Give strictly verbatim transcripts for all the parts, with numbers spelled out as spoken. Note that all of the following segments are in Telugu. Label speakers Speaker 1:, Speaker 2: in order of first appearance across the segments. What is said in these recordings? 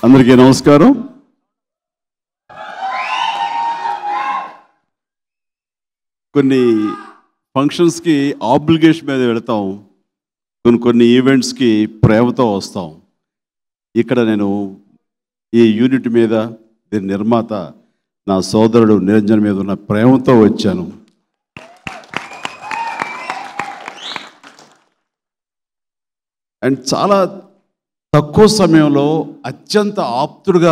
Speaker 1: అందరికీ నమస్కారం. కొన్ని ఫంక్షన్స్కి ఆబ్లిగేషన్ మీద వెళతాం, కొన్ని కొన్ని ఈవెంట్స్కి ప్రేమతో వస్తాం. ఇక్కడ నేను ఈ యూనిట్ మీద, దీని నిర్మాత నా సోదరుడు నిరంజన్ మీద ఉన్న ప్రేమతో వచ్చాను. అండ్ చాలా తక్కువ సమయంలో అత్యంత ఆప్తుడుగా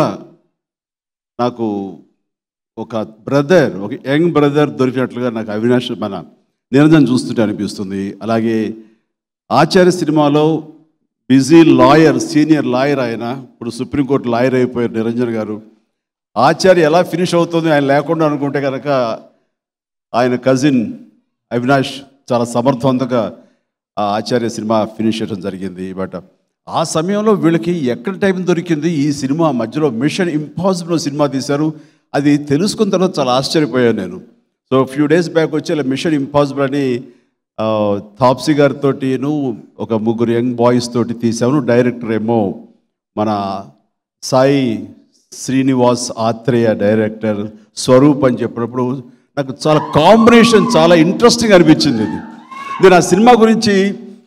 Speaker 1: నాకు ఒక బ్రదర్, ఒక యంగ్ బ్రదర్ దొరికినట్లుగా నాకు అవినాష్ మన నిరంజన్ చూస్తుంటే అనిపిస్తుంది. అలాగే ఆచార్య సినిమాలో బిజీ లాయర్, సీనియర్ లాయర్ ఆయన, ఇప్పుడు సుప్రీంకోర్టు లాయర్ అయిపోయారు నిరంజన్ గారు. ఆచార్య ఎలా ఫినిష్ అవుతుంది ఆయన లేకుండా అనుకుంటే కనుక ఆయన కజిన్ అవినాష్ చాలా సమర్థవంతంగా ఆ ఆచార్య సినిమా ఫినిష్ చేయడం జరిగింది. బట్ ఆ సమయంలో వీళ్ళకి ఎక్కడ టైం దొరికింది? ఈ సినిమా మధ్యలో మిషన్ ఇంపాసిబుల్ సినిమా తీశారు. అది తెలుసుకున్న తర్వాత చాలా ఆశ్చర్యపోయాను నేను. సో ఫ్యూ డేస్ బ్యాక్ వచ్చి ఇలా మిషన్ ఇంపాసిబుల్ అని తాప్సీ గారితోటిను ఒక ముగ్గురు యంగ్ బాయ్స్ తోటి తీసాను. డైరెక్టర్ ఏమో మన సాయి శ్రీనివాస్ ఆత్రేయ డైరెక్టర్, స్వరూప్ అని చెప్పినప్పుడు నాకు చాలా కాంబినేషన్ చాలా ఇంట్రెస్టింగ్ అనిపించింది. ఇది నేను ఆ సినిమా గురించి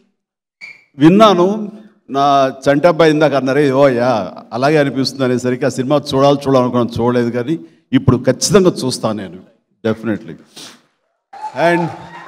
Speaker 1: విన్నాను. నా చంటబ్బాయి ఇందాక అన్నారే, ఓ యా అలాగే అనిపిస్తుంది అనేసరికి ఆ సినిమా చూడాలి చూడాలనుకున్నాను, చూడలేదు. కానీ ఇప్పుడు ఖచ్చితంగా చూస్తాను నేను, డెఫినెట్లీ. అండ్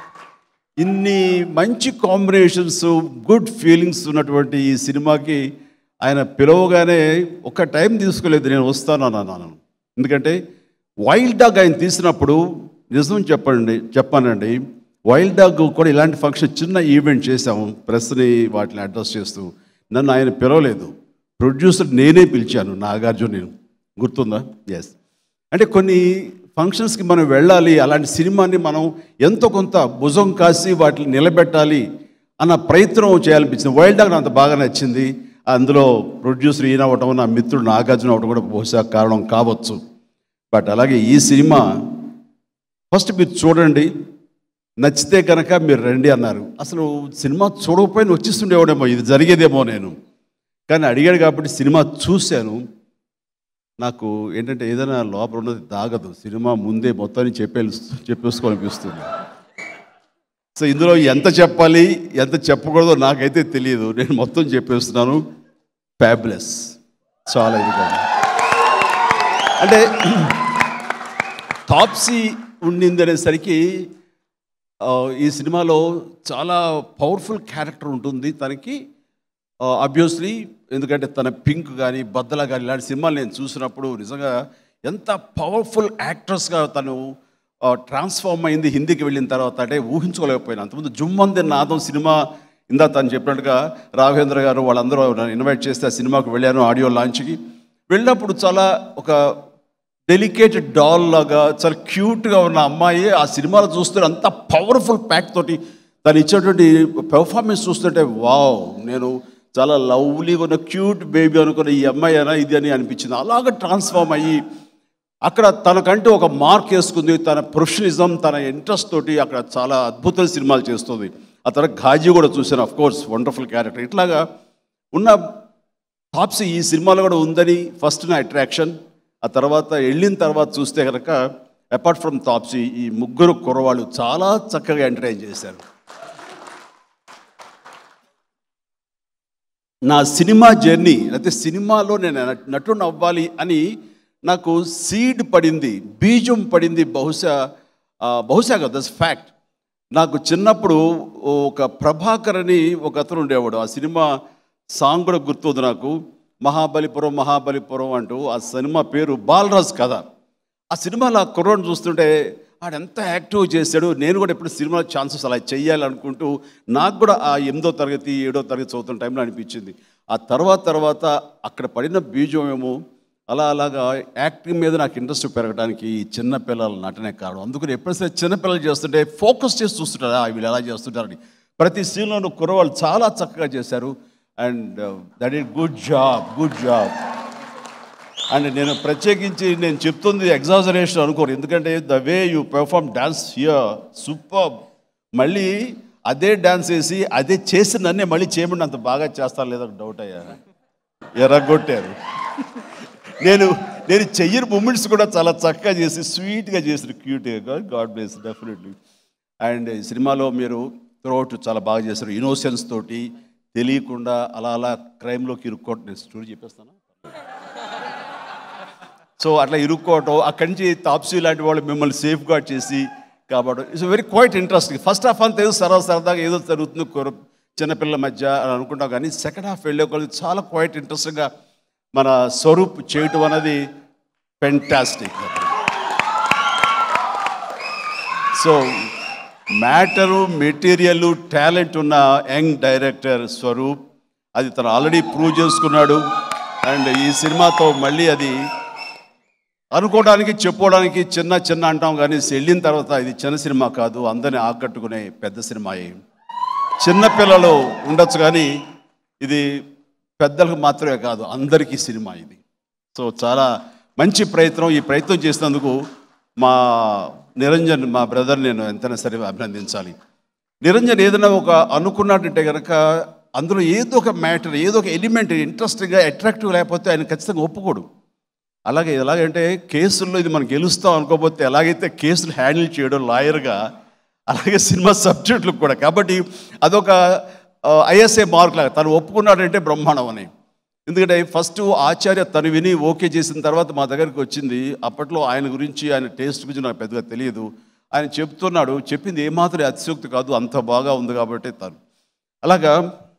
Speaker 1: ఇన్ని మంచి కాంబినేషన్స్, గుడ్ ఫీలింగ్స్ ఉన్నటువంటి ఈ సినిమాకి ఆయన పిలవగానే ఒక టైం తీసుకోలేదు, నేను వస్తాను అన్నాను. ఎందుకంటే వైల్డ్ డాగ్ ఆయన తీసినప్పుడు నిజం చెప్పండి చెప్పానండి, వైల్డ్ డాగ్ కూడా ఇలాంటి ఫంక్షన్ చిన్న ఈవెంట్ చేశాము, ప్రెస్ని వాటిని అడ్రస్ చేస్తూ. నన్ను ఆయన పిలవలేదు, ప్రొడ్యూసర్ నేనే పిలిచాను, నాగార్జున. నేను గుర్తుందా? ఎస్. అంటే కొన్ని ఫంక్షన్స్కి మనం వెళ్ళాలి, అలాంటి సినిమాని మనం ఎంతో కొంత భుజం కాసి వాటిని నిలబెట్టాలి అన్న ప్రయత్నం చేయాలనిపించింది. వైల్డ్ డాగ్ అంత బాగా నచ్చింది. అందులో ప్రొడ్యూసర్ ఈయన అవ్వటం, నా మిత్రుడు నాగార్జున అవ్వటం కూడా బహుశా కారణం కావచ్చు. బట్ అలాగే ఈ సినిమా ఫస్ట్ మీరు చూడండి, నచ్చితే కనుక మీరు రండి అన్నారు. అసలు సినిమా చూడకపోయినా వచ్చేస్తుండేవాడేమో, ఇది జరిగేదేమో నేను. కానీ అడిగాడు కాబట్టి సినిమా చూశాను. నాకు ఏంటంటే ఏదైనా లోపల ఉన్నది దాగదు, సినిమా ముందే మొత్తాన్ని చెప్పే చెప్పేసుకోవాలనిపిస్తుంది. సో ఇందులో ఎంత చెప్పాలి ఎంత చెప్పకూడదో నాకైతే తెలియదు, నేను మొత్తం చెప్పేస్తున్నాను. ఫ్యాబులస్, చాలా ఇది కాదు. అంటే తాప్సీ ఉండింది అనేసరికి ఈ సినిమాలో చాలా పవర్ఫుల్ క్యారెక్టర్ ఉంటుంది తనకి, ఆబ్వియస్లీ. ఎందుకంటే తన పింక్ కానీ బద్దల కానీ ఇలాంటి సినిమాలు నేను చూసినప్పుడు నిజంగా ఎంత పవర్ఫుల్ యాక్ట్రెస్గా తను ట్రాన్స్ఫార్మ్ అయింది హిందీకి వెళ్ళిన తర్వాత అంటే ఊహించుకోలేకపోయినా. అంతకుముందు జుమ్మంది నాదం సినిమా ఇందా తను చెప్పినట్టుగా రాఘవేంద్ర గారు వాళ్ళందరూ నన్ను ఇన్వైట్ చేస్తే ఆ సినిమాకు వెళ్ళాను, ఆడియో లాంచ్కి. వెళ్ళినప్పుడు చాలా ఒక డెలికేటెడ్ డాల్ లాగా చాలా క్యూట్గా ఉన్న అమ్మాయి ఆ సినిమాలో చూస్తుంటే అంత పవర్ఫుల్ ప్యాక్ తోటి తను ఇచ్చేటువంటి పెర్ఫార్మెన్స్ చూస్తుంటే వావ్, నేను చాలా లవ్లీగా ఉన్న క్యూట్ బేబీ అనుకున్న ఈ అమ్మాయి అయినా ఇది అని అనిపించింది. అలాగ ట్రాన్స్ఫార్మ్ అయ్యి అక్కడ తనకంటూ ఒక మార్క్ వేసుకుంది. తన ప్రొఫెషనలిజం, తన ఇంట్రెస్ట్ తోటి అక్కడ చాలా అద్భుతమైన సినిమాలు చేస్తుంది. ఆ తర్వాత ఘాజీ కూడా చూశాను, ఆఫ్ కోర్స్ వండర్ఫుల్ క్యారెక్టర్. ఇట్లాగా ఉన్న తాప్సీ ఈ సినిమాలో కూడా ఉందని ఫస్ట్ నా అట్రాక్షన్. ఆ తర్వాత వెళ్ళిన తర్వాత చూస్తే కనుక అపార్ట్ ఫ్రమ్ తాప్సీ ఈ ముగ్గురు కుర్రవాళ్ళు చాలా చక్కగా ఎంటర్టైన్ చేశారు. నా సినిమా జర్నీ అయితే సినిమాలో నేను నటుని అవ్వాలి అని నాకు సీడ్ పడింది, బీజం పడింది. బహుశా బహుశా కదా, దట్స్ ఫ్యాక్ట్. నాకు చిన్నప్పుడు ఒక ప్రభాకర్ అని ఒక అతను ఉండేవాడు. ఆ సినిమా సాంగ్ కూడా గుర్తుంది నాకు, మహాబలిపురం మహాబలిపురం అంటూ. ఆ సినిమా పేరు బాలరాజ్ కథ. ఆ సినిమాలో ఆ కుర్రోడ్ని చూస్తుంటే ఆడు ఎంత యాక్టివ్ చేశాడు. నేను కూడా ఎప్పుడు సినిమా ఛాన్సెస్ అలా చెయ్యాలనుకుంటూ నాకు కూడా ఆ ఎనిమిదో తరగతి ఏడో తరగతి చదువుతున్న టైంలో అనిపించింది. ఆ తర్వాత తర్వాత అక్కడ పడిన బీజం ఏమో అలా అలాగా యాక్టింగ్ మీద నాకు ఇంట్రెస్ట్ పెరగడానికి ఈ చిన్నపిల్లల నటనే కారణం. అందుకని ఎప్పుడైతే చిన్నపిల్లలు చేస్తుంటే ఫోకస్ చేసి చూస్తుంటారా వీళ్ళు ఎలా చేస్తుంటారని. ప్రతి సీన్లోనూ కుర్రవాళ్ళు చాలా చక్కగా చేశారు. And that is good job, good job. And నేను ప్రత్యేకించి నేను చెప్తుంది ఎగ్జాజరేషన్ అనుకోరు, ఎందుకంటే the way you perform dance here super. మళ్ళీ అదే డాన్స్ వేసి అదే చేసి నన్నే మళ్ళీ చేయమని అంత బాగా చేస్తారు లేదా డౌట్ అయ్యా, ఎర్రగొట్టారు. నేను నేను చెయ్యని మూమెంట్స్ కూడా చాలా చక్కగా చేసి స్వీట్గా చేసిన క్యూట్గా. God bless definitely. అండ్ ఈ సినిమాలో మీరు త్రూఅవుట్ చాలా బాగా చేశారు. ఇన్నోసెన్స్ తోటి తెలియకుండా అలా అలా క్రైమ్లోకి ఇరుక్కోవటం. నేను స్టోరీ చెప్పేస్తాను. సో అట్లా ఇరుక్కోవటం, అక్కడి నుంచి తాప్సీ లాంటి వాళ్ళు మిమ్మల్ని సేఫ్ గార్డ్ చేసి కాబట్టి it's very quite interesting. First half అంతా ఏదో సరదా సరదాగా ఏదో జరుగుతుంది చిన్నపిల్లల మధ్య అని అనుకుంటాం, కానీ సెకండ్ హాఫ్ వెళ్ళే కొద్ది చాలా క్వైట్ ఇంట్రెస్టింగ్గా మన స్వరూప్ చేయటం అనేది fantastic. So matter, material, talent ఉన్న యంగ్ డైరెక్టర్ స్వరూప్. అది తను ఆల్రెడీ ప్రూవ్ చేసుకున్నాడు. అండ్ ఈ సినిమాతో మళ్ళీ అది అనుకోవడానికి చెప్పుకోవడానికి చిన్న చిన్న అంటాం, కానీ వెళ్ళిన తర్వాత ఇది చిన్న సినిమా కాదు, అందరిని ఆకట్టుకునే పెద్ద సినిమాయే. చిన్నపిల్లలు ఉండొచ్చు కానీ ఇది పెద్దలకు మాత్రమే కాదు, అందరికీ సినిమా ఇది. సో చాలా మంచి ప్రయత్నం. ఈ ప్రయత్నం చేసినందుకు మా నిరంజన్, మా బ్రదర్ నేను ఎంతైనా సరే అభినందించాలి. నిరంజన్ ఏదైనా ఒక అనుకున్నట్టుంటే కనుక అందులో ఏదో ఒక మ్యాటర్, ఏదో ఒక ఎలిమెంట్ ఇంట్రెస్టింగ్గా అట్రాక్టివ్ లేకపోతే ఆయన ఖచ్చితంగా ఒప్పుకోడు. అలాగే ఎలాగంటే కేసుల్లో ఇది మనం గెలుస్తాం అనుకోకపోతే ఎలాగైతే కేసులు హ్యాండిల్ చేయడం లాయర్గా, అలాగే సినిమా సబ్జెక్టులకు కూడా. కాబట్టి అదొక ఐఎస్ఏ మార్క్ లాగా తను ఒప్పుకున్నాడంటే బ్రహ్మాండం అని. ఎందుకంటే ఫస్ట్ ఆచార్య తను విని ఓకే చేసిన తర్వాత మా దగ్గరికి వచ్చింది. అప్పట్లో ఆయన గురించి, ఆయన టేస్ట్ గురించి నాకు పెద్దగా తెలియదు. ఆయన చెప్తున్నాడు, చెప్పింది ఏమాత్రం అతిశయోక్తి కాదు, అంత బాగా ఉంది కాబట్టి తను. అలాగా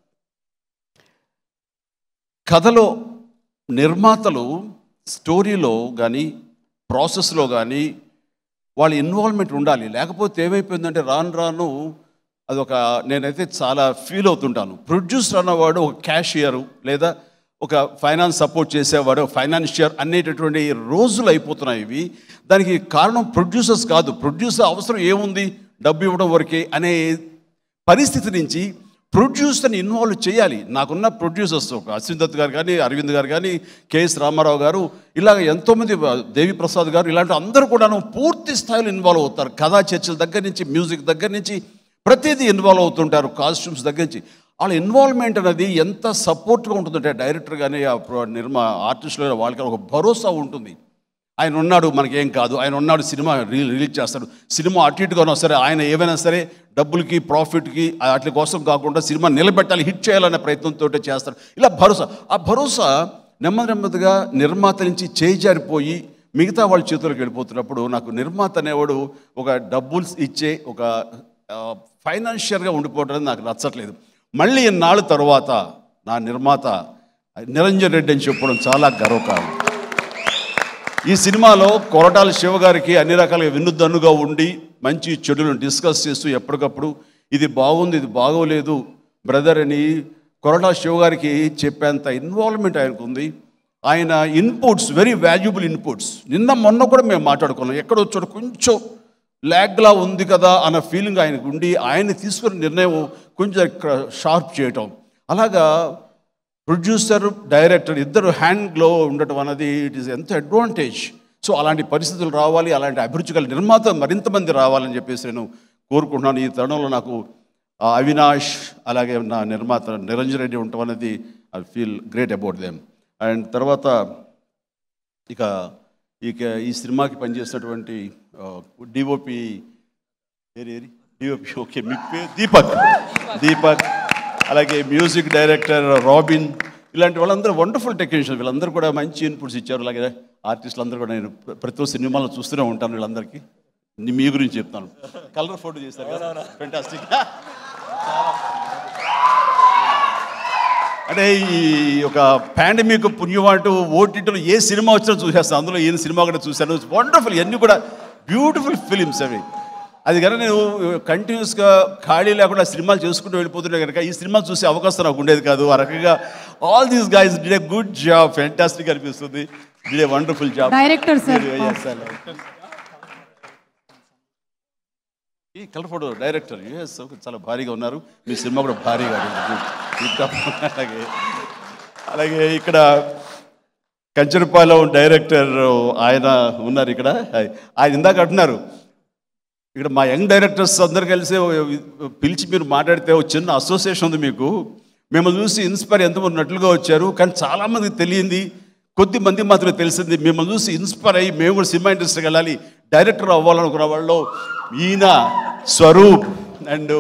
Speaker 1: కథలో నిర్మాతలు స్టోరీలో కానీ ప్రాసెస్లో కానీ వాళ్ళ ఇన్వాల్వ్మెంట్ ఉండాలి. లేకపోతే ఏమైపోయిందంటే రాను రాను అదొక, నేనైతే చాలా ఫీల్ అవుతుంటాను, ప్రొడ్యూసర్ అన్నవాడు ఒక క్యాషియరు లేదా ఒక ఫైనాన్స్ సపోర్ట్ చేసేవాడు ఫైనాన్షియర్ అనేటటువంటి రోజులు అయిపోతున్నాయి ఇవి. దానికి కారణం ప్రొడ్యూసర్స్ కాదు. ప్రొడ్యూసర్ అవసరం ఏముంది, డబ్బు ఇవ్వడం వరకే అనే పరిస్థితి నుంచి ప్రొడ్యూసర్ని ఇన్వాల్వ్ చేయాలి. నాకున్న ప్రొడ్యూసర్స్ ఒక అశ్విన్ దత్ గారు కానీ, అరవింద్ గారు కానీ, కేఎస్ రామారావు గారు, ఇలాగ ఎంతోమంది, దేవి ప్రసాద్ గారు, ఇలాంటి అందరూ కూడాను పూర్తి స్థాయిలో ఇన్వాల్వ్ అవుతారు. కథా చర్చల దగ్గర నుంచి, మ్యూజిక్ దగ్గర నుంచి ప్రతిదీ ఇన్వాల్వ్ అవుతుంటారు, కాస్ట్యూమ్స్ దగ్గర నుంచి. వాళ్ళ ఇన్వాల్వ్మెంట్ అనేది ఎంత సపోర్ట్గా ఉంటుందంటే డైరెక్టర్ కానీ, నిర్మా ఆర్టిస్టులు వాళ్ళకి ఒక భరోసా ఉంటుంది. ఆయన ఉన్నాడు, మనకేం కాదు, ఆయన ఉన్నాడు, సినిమా రిలీజ్ రిలీజ్ చేస్తాడు. సినిమా అటు ఇటుగానో సరే ఆయన ఏమైనా సరే డబ్బులకి, ప్రాఫిట్కి, వాటి కోసం కాకుండా సినిమా నిలబెట్టాలి, హిట్ చేయాలనే ప్రయత్నంతో చేస్తాడు. ఇలా భరోసా, ఆ భరోసా నెమ్మది నెమ్మదిగా నిర్మాత నుంచి చేజారిపోయి మిగతా వాళ్ళ చేతులకు వెళ్ళిపోతున్నప్పుడు నాకు నిర్మాత అనేవాడు ఒక డబ్బులు ఇచ్చే ఒక ఫైనాన్షియల్గా ఉండిపోవడం నాకు నచ్చట్లేదు. మళ్ళీ ఇన్నాళ్ళ తర్వాత నా నిర్మాత నిరంజన్ రెడ్డి అని చెప్పడం చాలా గర్వకారణం. ఈ సినిమాలో కొరటాల శివ గారికి అన్ని రకాలుగా వినుదన్నుగా ఉండి మంచి చెడులను డిస్కస్ చేస్తూ ఎప్పటికప్పుడు ఇది బాగుంది, ఇది బాగోలేదు బ్రదర్ అని కొరటాల శివ గారికి చెప్పేంత ఇన్వాల్వ్మెంట్ ఆయనకు ఉంది. ఆయన ఇన్పుట్స్ వెరీ వాల్యుబుల్ ఇన్పుట్స్. నిన్న మొన్న కూడా మేము మాట్లాడుకున్నాం, ఎక్కడో చోట కొంచెం ల్యాగ్లా ఉంది కదా అన్న ఫీలింగ్ ఆయనకు ఉండి ఆయన తీసుకున్న నిర్ణయం కొంచెం షార్ప్ చేయటం. అలాగా ప్రొడ్యూసర్, డైరెక్టర్ ఇద్దరు హ్యాండ్లో ఉండటం అనేది ఇట్ ఈస్ ఎంత అడ్వాంటేజ్. సో అలాంటి పరిస్థితులు రావాలి, అలాంటి అభిరుచి గల నిర్మాత మరింత మంది రావాలని చెప్పేసి నేను కోరుకుంటున్నాను. ఈ తరుణంలో నాకు అవినాష్ అలాగే నా నిర్మాత నిరంజన్ రెడ్డి ఉండటం అనేది I feel great about them. And తర్వాత ఇక ఇక ఈ సినిమాకి పనిచేసినటువంటి డిఓపి ఏరి డిఓపి ఓకే మీ పేరు దీపక్ దీపక్ అలాగే మ్యూజిక్ డైరెక్టర్ రాబిన్, ఇలాంటి వాళ్ళందరూ వండర్ఫుల్ టెక్నీషియన్. వీళ్ళందరూ కూడా మంచి ఇన్పుట్స్ ఇచ్చారు. అలాగే ఆర్టిస్టులు అందరూ కూడా నేను ప్రతి సినిమాలో చూస్తూనే ఉంటాను. వీళ్ళందరికీ మీ గురించి చెప్తాను. కలర్ ఫోటో చేశారు కదా, ఫెంటాస్టిక్. అంటే ఈ ఒక పాండమిక్ పుణ్యవాటు ఓటీటీలో ఏ సినిమా వచ్చినా చూసేస్తాను. అందులో ఏ సినిమా కూడా చూశాను. వండర్ఫుల్, ఇవన్నీ కూడా బ్యూటిఫుల్ ఫిలిమ్స్ అవి. అది కనుక నేను కంటిన్యూస్గా ఖాళీ లేకుండా సినిమాలు చేసుకుంటూ వెళ్ళిపోతుంటే కనుక ఈ సినిమా చూసే అవకాశం నాకు ఉండేది కాదు. ఆ రకంగా all these guys did a good job, fantastic అనిపిస్తుంది. Did a wonderful job.
Speaker 2: Director sir,
Speaker 1: ఈ కలర్ ఫోటో డైరెక్టర్ యూఎస్ చాలా భారీగా ఉన్నారు. మీ సినిమా కూడా భారీగా. అలాగే అలాగే ఇక్కడ కంచనపాలెం డైరెక్టర్ ఆయన ఉన్నారు. ఇక్కడ ఆయన ఇందాక అంటున్నారు, ఇక్కడ మా యంగ్ డైరెక్టర్స్ అందరు కలిసి పిలిచి మీరు మాట్లాడితే ఒక చిన్న అసోసియేషన్ ఉంది మీకు, మిమ్మల్ని చూసి ఇన్స్పైర్ ఎంతమంది ఉన్నట్లుగా వచ్చారు, కానీ చాలామందికి తెలియంది కొద్ది మంది మాత్రమే తెలిసింది. మిమ్మల్ని చూసి ఇన్స్పైర్ అయ్యి మేము కూడా సినిమా ఇండస్ట్రీకి వెళ్ళాలి, డైరెక్టర్ అవ్వాలనుకున్న వాళ్ళు ఈయన స్వరూప్ అండ్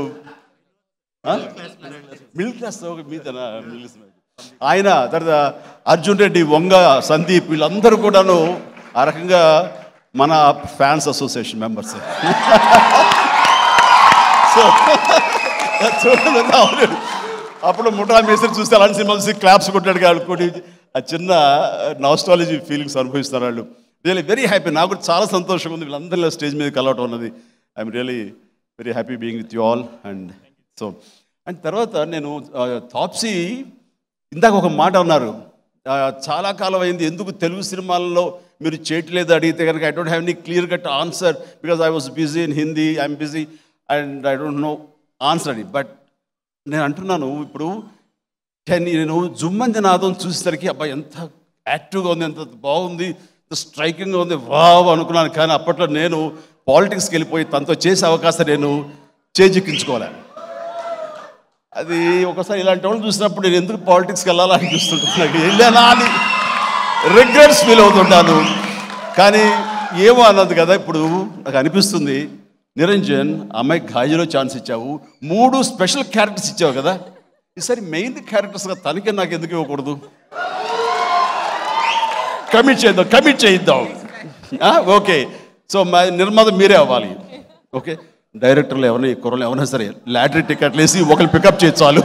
Speaker 1: మిడిల్ క్లాస్ మీద ఆయన, తర్వాత అర్జున్ రెడ్డి, వంగ సందీప్, వీళ్ళందరూ కూడాను ఆ రకంగా మన ఫ్యాన్స్ అసోసియేషన్ మెంబర్స్. సో చూడండి, అప్పుడు ముఠా మేస్త్రి చూస్తే అలాంటి సినిమాలు చూసి క్లాప్స్ కొట్టాడు కాబట్టి ఆ చిన్న నాస్టాలజీ ఫీలింగ్స్ అనుభవిస్తున్నారు వాళ్ళు. Really very happy. నాకు కూడా చాలా సంతోషంగా ఉంది వీళ్ళందరిలో స్టేజ్ మీద కలవటం ఉన్నది. I'm really very happy being with you all. And so and తర్వాత నేను తాప్సీ ఇందాక ఒక మాట అన్నారు, చాలా కాలం అయింది ఎందుకు తెలుగు సినిమాల్లో మీరు చేయట్లేదు అడిగితే కనుక I don't have any clear cut answer because I was busy in Hindi, I'm busy and I don't know answer అని. బట్ నేను అంటున్నాను, ఇప్పుడు నేను జుమ్మంది నాదం చూసేసరికి అబ్బాయి ఎంత యాక్టివ్గా ఉంది, ఎంత బాగుంది, ఎంత స్ట్రైకింగ్గా ఉంది, వావ్ అనుకున్నాను. కానీ అప్పట్లో నేను పాలిటిక్స్కి వెళ్ళిపోయి తనతో చేసే అవకాశం నేను చేజిక్కించుకోవాలి. అది ఒకసారి ఇలాంటి వాళ్ళు చూసినప్పుడు నేను ఎందుకు పాలిటిక్స్కి వెళ్ళాలా అని చూస్తుంటాను, వెళ్ళానా అని రిగ్రెట్స్ ఫీల్ అవుతుంటాను. కానీ ఏమో అన్నది కదా, ఇప్పుడు నాకు అనిపిస్తుంది, నిరంజన్ అమ్మాయి ఘాజీలో ఛాన్స్ ఇచ్చావు, మూడు స్పెషల్ క్యారెక్టర్స్ ఇచ్చావు కదా, ఈసారి మెయిన్ క్యారెక్టర్స్గా తనకే నాకు ఎందుకు ఇవ్వకూడదు? కమిట్ చేద్దాం కమిట్ చేయిద్దాం ఓకే. సో మా నిర్మాత మీరే అవ్వాలి. ఓకే, డైరెక్టర్లు ఎవరైనా ఈ కుర్రలు ఎవరైనా సరే లాటరీ టికెట్లు వేసి ఒకరు పికప్ చేయ చాలు.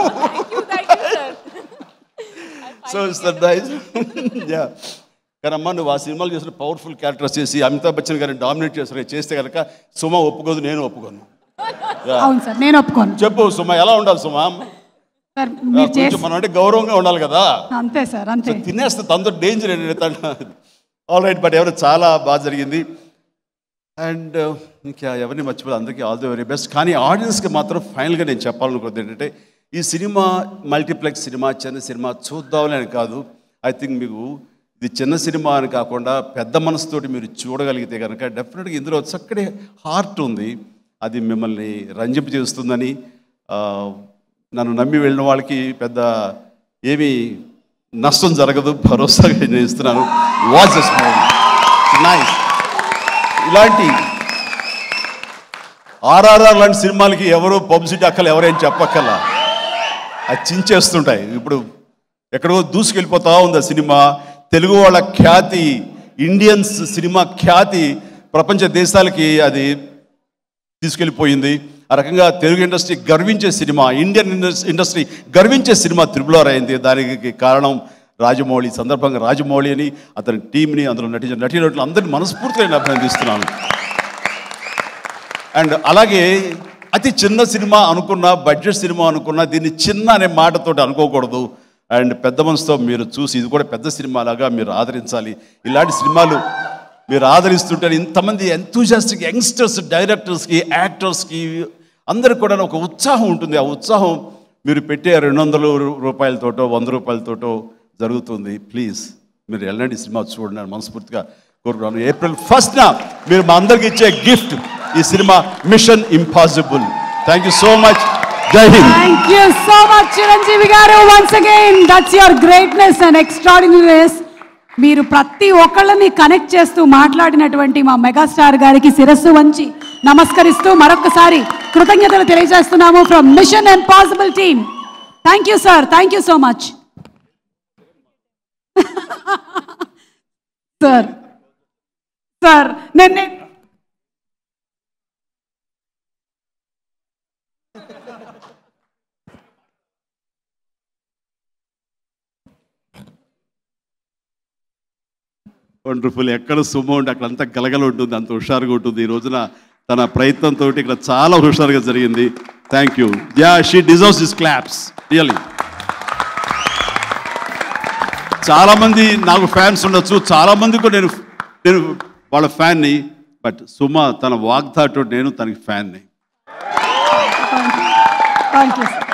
Speaker 1: So sir nice. యా, కానీ అమ్మా నువ్వు ఆ సినిమాలు చేసిన పవర్ఫుల్ క్యారెక్టర్స్ చేసి అమితాబ్ బచ్చన్ గారిని డామినేట్ చేసిన చేస్తే కనుక సుమ ఒప్పుకోదు, నేను ఒప్పుకోను.
Speaker 2: అవును సార్, నేను ఒప్పుకోను.
Speaker 1: చెప్పు సుమ, ఎలా ఉండాలి సుమ? మనం అంటే గౌరవంగా ఉండాలి కదా.
Speaker 2: అంతే సార్, అంతే.
Speaker 1: తినేస్తే తనతో డేంజర్ ఏంటంటే ఆల్ రైట్. బట్ ఎవరు చాలా బాగా జరిగింది. అండ్ ఇంకా ఎవరిని మర్చిపోదు, అందరికీ ఆల్ ది వెరీ బెస్ట్. కానీ ఆడియన్స్కి మాత్రం ఫైనల్గా నేను చెప్పాలనుకుంది ఏంటంటే, ఈ సినిమా మల్టీప్లెక్స్ సినిమా, చిన్న సినిమా చూద్దామని అని కాదు. ఐ థింక్ మీకు ఇది చిన్న సినిమా అని కాకుండా పెద్ద మనసుతోటి మీరు చూడగలిగితే కనుక డెఫినెట్గా ఇందులో చక్కటి హార్ట్ ఉంది, అది మిమ్మల్ని రంజింప చేస్తుందని, నన్ను నమ్మి వెళ్ళిన వాళ్ళకి పెద్ద ఏమీ నష్టం జరగదు భరోసాగా నేను ఇస్తున్నాను. Watch this movie, nice. ఇలాంటి ఆర్ఆర్ఆర్ లాంటి సినిమాలకి ఎవరు పబ్లిసిటీ అక్కలు ఎవరేం చెప్పక్కల, అది చించేస్తుంటాయి. ఇప్పుడు ఎక్కడో దూసుకెళ్ళిపోతా ఉంది ఆ సినిమా. తెలుగు వాళ్ళ ఖ్యాతి, ఇండియన్స్ సినిమా ఖ్యాతి ప్రపంచ దేశాలకి అది తీసుకెళ్ళిపోయింది. ఆ రకంగా తెలుగు ఇండస్ట్రీ గర్వించే సినిమా, ఇండియన్ ఇండస్ట్రీ గర్వించే సినిమా త్రిబుల్ ఆర్ అయింది. దానికి కారణం రాజమౌళి. సందర్భంగా రాజమౌళి అని అతని టీంని, అందులో నటించిన నటీనటులు అందరినీ మనస్ఫూర్తిగా నేను అభినందిస్తున్నాను. అండ్ అలాగే అతి చిన్న సినిమా అనుకున్నా, బడ్జెట్ సినిమా అనుకున్నా, దీన్ని చిన్న అనే మాటతోటి అనుకోకూడదు. అండ్ పెద్ద మనసుతో మీరు చూసి ఇది కూడా పెద్ద సినిమా లాగా మీరు ఆదరించాలి. ఇలాంటి సినిమాలు మీరు ఆదరిస్తుంటే ఇంతమంది ఎంతూజియాస్టిక్ యంగ్స్టర్స్, డైరెక్టర్స్కి, యాక్టర్స్కి అందరికి కూడా ఒక ఉత్సాహం ఉంటుంది. ఆ ఉత్సాహం మీరు పెట్టే రెండు వందల రూపాయలతోటో వంద రూపాయలతోటో జరుగుతుంది. ప్లీజ్ మీరు ఎలాంటి సినిమా చూడండి అని మనస్ఫూర్తిగా కోరుకున్నాను. ఏప్రిల్ ఫస్ట్న మీరు మా అందరికి ఇచ్చే గిఫ్ట్ ఈ cinema mission impossible. Thank you so much. జై హింద్.
Speaker 2: Thank you so much Chiranjeevi గారు. Once again that's your greatness and extraordinariness. మీరు ప్రతి ఒక్కళ్ళని కనెక్ట్ చేస్తూ మాట్లాడినటువంటి మా మెగాస్టార్ గారికి శిరస్సు వంచి నమస్కరిస్తూ మరొకసారి కృతజ్ఞతలు తెలియజేస్తున్నాము from mission impossible team. Thank you sir, thank you so much sir. Sir నేను
Speaker 1: వండర్ఫుల్. ఎక్కడ సుమ ఉంటే అక్కడ అంతా గలగల ఉంటుంది, అంత హుషారుగా ఉంటుంది. ఈ రోజున తన ప్రయత్నంతో ఇక్కడ చాలా హుషారుగా జరిగింది. Thank you. Yeah, she deserves this claps really. చాలామంది నాకు ఫ్యాన్స్ ఉండొచ్చు, చాలామందికి నేను నేను వాళ్ళ ఫ్యాన్ని. బట్ సుమ తన వాగ్దాటు నేను తనకి ఫ్యాన్ని.
Speaker 2: Thank you.